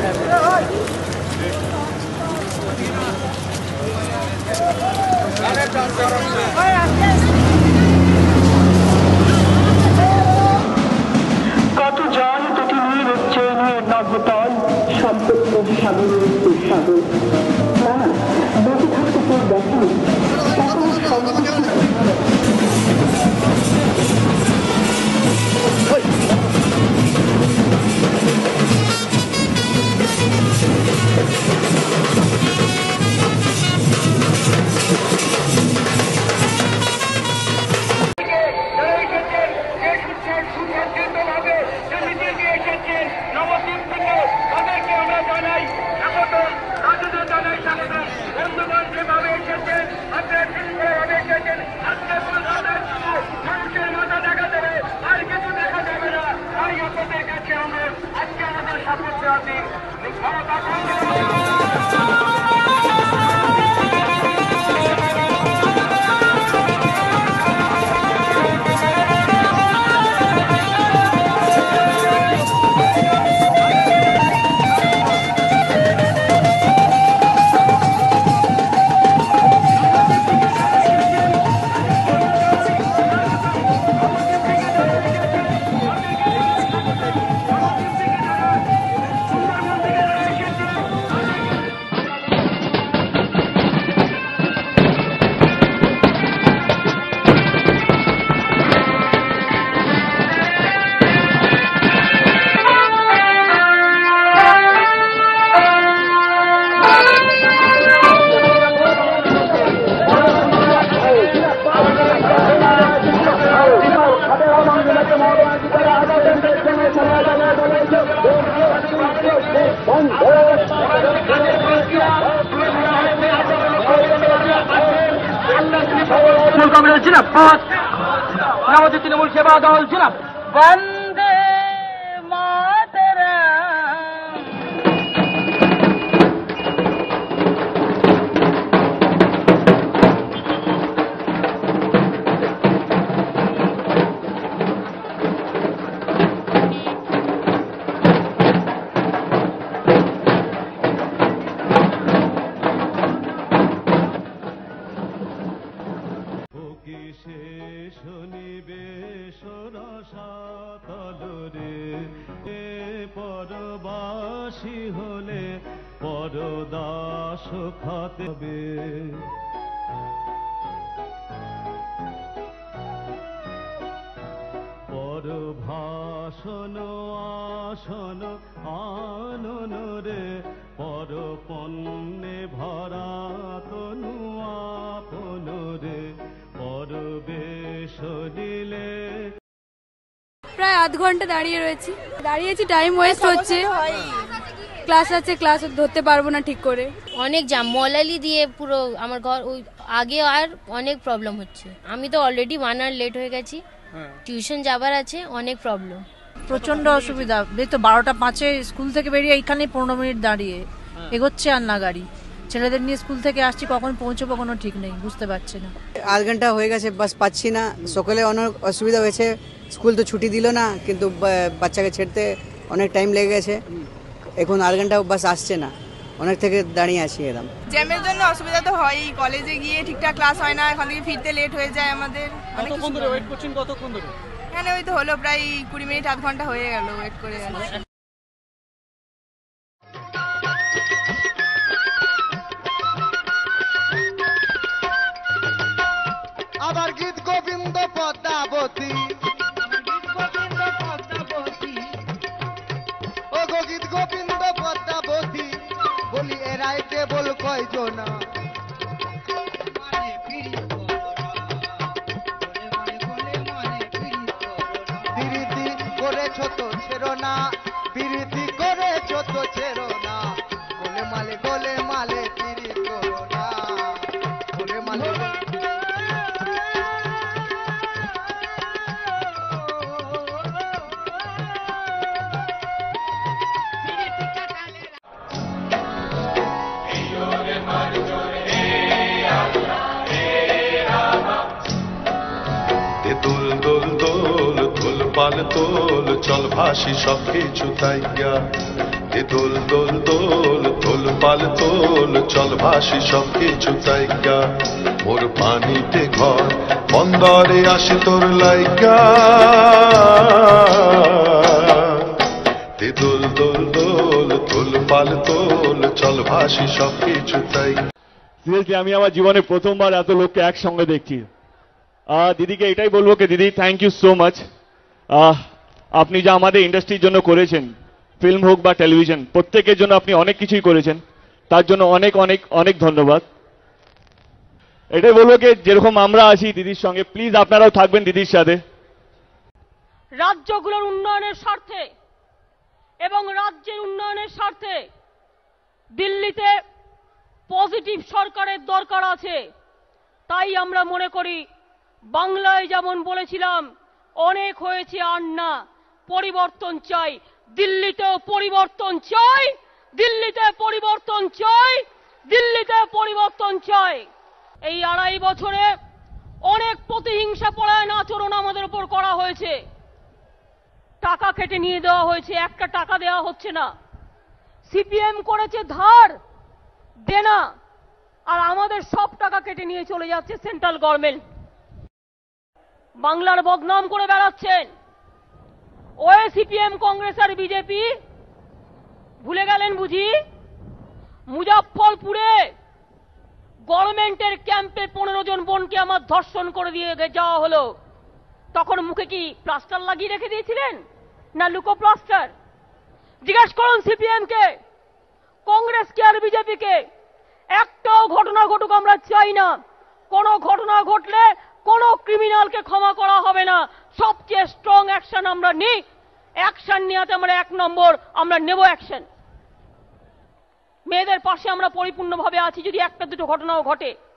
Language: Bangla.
কত জল কত নীল উচ্চয়নের নবতল সম্পূর্ণ সাগরের সাগর বেঁচে থাকতে কেউ দেখেন আমাদের তৃণমূল সেবা দল ছিল বন্দে মাতরম। পরবাসী হলে পরদাস খাতে পরভাষণ আসন আনন রে পরপন্নে ভরা তনু আপন রে পরবেশ দিলে। প্রায় আধ ঘন্টা দাঁড়িয়েছি টাইম ওয়েস্ট হচ্ছে, ক্লাস আছে ক্লাস ধরতে পারবো না ঠিক করে। অনেক জাম, মলালি দিয়ে পুরো আমার ঘর ওই আগে আর অনেক প্রবলেম হচ্ছে। আমি তো অলরেডি 1 আওয়ার লেট হয়ে গেছি, টিউশন যাবার আছে, অনেক প্রবলেম, প্রচন্ড অসুবিধা। এই তো 12টা 5-এ স্কুল থেকে বেরিয়ে এইখানে 15 মিনিট দাঁড়িয়ে এগোচ্ছে আর না গাড়ি। ছেলেদের নিয়ে স্কুল থেকে আসছি, কখন পৌঁছবো কোনো ঠিক নেই, বুঝতে পারছি না। আধ ঘন্টা হয়ে গেছে, বাস পাচ্ছি না। সকালে অনেক অসুবিধা হয়েছে, স্কুল তো ছুটি দিল না, কিন্তু বাচ্চাকে ছেড়তে অনেক টাইম লেগে গেছে। এখন আধ ঘন্টা বাস আসছে না, অনেক থেকে দাঁড়িয়ে আছি একদম। জ্যামের জন্য অসুবিধা তো হয়ই, কলেজে গিয়ে ঠিকঠাক ক্লাস হয় না, এখান থেকে ফিরতে লেট হয়ে যায় আমাদের। কতক্ষণ ধরে ওয়েট করছেন? কতক্ষণ ধরে? এখানে ওই তো হলো প্রায় 20 মিনিট, আধ ঘন্টা হয়ে গেল ওয়েট করে। আবার গীত গোবিন্দ পদ্মাবতী, ও গো গীত গোবিন্দ পদ্মাবতী, বলি এরাই কেবল কয়জনা প্রীতি করেছ তো ছেড়ো না, প্রীতি করেছ তো ছেড়ো না, গোলে মালে প্রীতি করো না, গোলে মালে। দোল দোল দোল দোল পাল তোল চল ভাসি সব কিছু তাইয়া দোল দোল দোল দোল পাল তোল চল ভাসি সব কিছু তাইকা মোর পানিতে ঘর বন্দরে আসে তোর লাইকা দোল দোল দোল দোল পাল তোল চল ভাসি সব কিছু তাইকা। সিরিয়াসলি আমি আমার জীবনে প্রথমবার এত লোককে একসঙ্গে দেখছি। দিদিকে এটাই বলবো কি দিদি থ্যাংক ইউ সো মাচ। আপনি যা আমাদের ইন্ডাস্ট্রির জন্য করেছেন, ফিল্ম হোক বা টেলিভিশন, প্রত্যেকের জন্য আপনি অনেক কিছুই করেছেন, তার জন্য অনেক অনেক অনেক ধন্যবাদ। এটাই বলবো কি যেরকম আমরা আছি দিদির সঙ্গে, প্লিজ আপনারাও থাকবেন দিদির সাথে। রাজ্যগুলোর উন্নয়নের স্বার্থে এবং রাজ্যের উন্নয়নের স্বার্থে দিল্লিতে পজিটিভ সরকারের দরকার আছে। তাই আমরা মনে করি বাংলায় যেমন বলেছিলাম অনেক হয়েছে আর না, পরিবর্তন চাই, দিল্লিতেও পরিবর্তন চাই, দিল্লিতে পরিবর্তন চাই, দিল্লিতে পরিবর্তন চাই। এই 2.5 বছরে অনেক প্রতিহিংসা পরায়ণ আচরণ আমাদের উপর করা হয়েছে। টাকা কেটে নিয়ে দেওয়া হয়েছে, একটা টাকা দেওয়া হচ্ছে না। সিপিএম করেছে ধার দেনা, আর আমাদের সব টাকা কেটে নিয়ে চলে যাচ্ছে সেন্ট্রাল গভর্নমেন্ট। বাংলার বদনাম করে বেড়াচ্ছেন। ওই সিপিএম কংগ্রেস আর বিজেপি ভুলে গেলেন বুঝি? মুজাফফরপুরে গভর্নমেন্টের ক্যাম্পে 15 জন বোনকে আমার ধর্ষণ করে দিয়ে যাওয়া হলো। তখন মুখে কি প্লাস্টার লাগিয়ে রেখে দিয়েছিলেন না লুকো প্লাস্টার? জিজ্ঞেস করুন সিপিএম কে, কংগ্রেস কে আর বিজেপি কে। একটাও ঘটনা ঘটুক আমরা চাই না। কোন ঘটনা ঘটলে কোন ক্রিমিনালকে ক্ষমা করা হবে না। সবচেয়ে স্ট্রং অ্যাকশন আমরা নিই। অ্যাকশন নেওয়াতে আমরা 1 নম্বর, আমরা নেব অ্যাকশন। মেয়েদের পাশে আমরা পরিপূর্ণভাবে আছি যদি একটা দুটো ঘটনাও ঘটে।